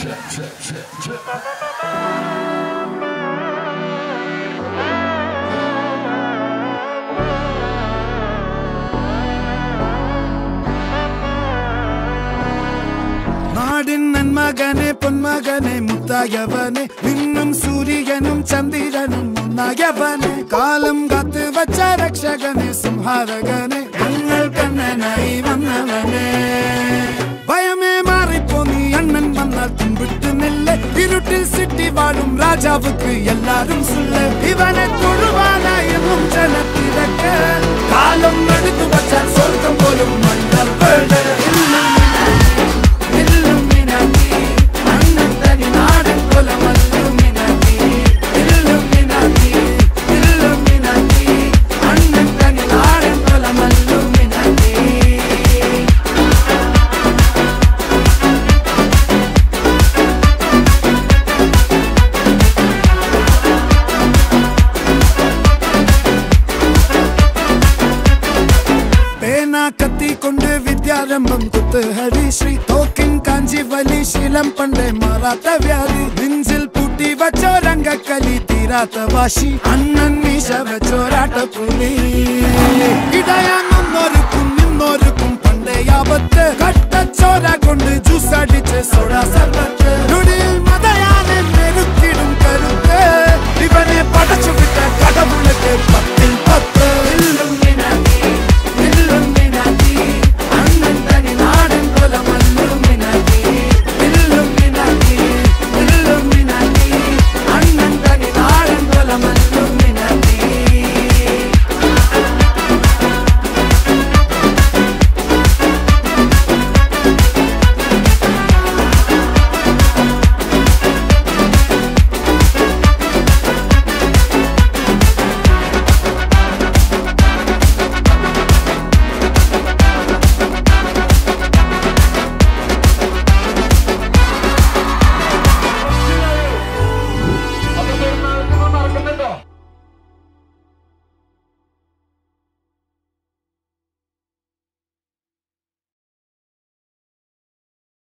നന്മകനെ പൊന്മകനെ മുത്തായവനെ നിന്നും സൂര്യനും ചന്ദ്രനും ഒന്നായവനെ കാലം കാത്ത് വച്ച രക്ഷകനെ സംഹാരകനെ ഞങ്ങൾ കണ്ണനായി വന്നവനെ ഭയമേ മാറിപ്പോ നീ അണ്ണൻ വന്നാൽ തുമ്പിട്ട് നെല്ല് ഇരുട്ടിൽ സിറ്റി വാഴും രാജാവുക്ക് എല്ലാരും സുല്ല് ഇവനെ തൊഴുവാനായും ജനത്തിരക്ക് കാലം എടുത്തു വച്ചാൽ സ്വർഗം പോലും മണ്ഡൽ വേൾഡ് വിദ്യാരംഭം കുത്ത് ഹരിശ്രീ തോക്കിൻ കാഞ്ചി വലി ശീലം പണ്ടേ മാറാത്ത വ്യാധി നെഞ്ചിൽ പൂട്ടി വച്ചോരംഗക്കലി തീരാത്ത വാശി അണ്ണൻ മീശ വെച്ചോരാട്ട പുലി ഇടയാങ്ങൊന്നൊരുക്കും നിന്നൊരുക്കും പണ്ടേ ആപത്ത് കട്ടച്ചോര കൊണ്ട് ജ്യൂസ് അടിച്ച് സോഡ സർബത്ത്